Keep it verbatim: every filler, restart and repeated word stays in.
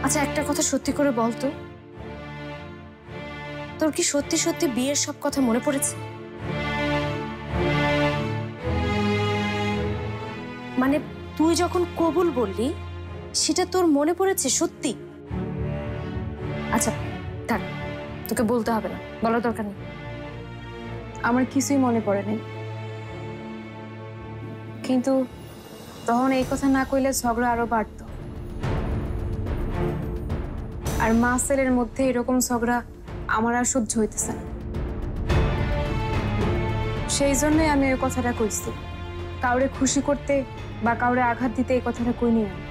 আচ্ছা একটা কথা সত্যি করে বলতো, তোর কি সত্যি সত্যি বিয়ের সব কথা মনে পড়েছে? মানে তুই যখন কবুল বললি সেটা তোর মনে পড়েছে সত্যি? আচ্ছা থাক, তোকে বলতে হবে না, বলার দরকার নেই। আমার কিছুই মনে পড়ে নাই, কিন্তু তখন এই কথা না কইলে ঝগড়া আরো বাড়ত। আর মা ছেলের মধ্যে এরকম ঝগড়া আমার আর সহ্য হইতেছে না। সেই জন্যই আমি ওই কথাটা কইছি। কাউরে খুশি করতে বা কাউরে আঘাত দিতে এই কথাটা কইনি আমি।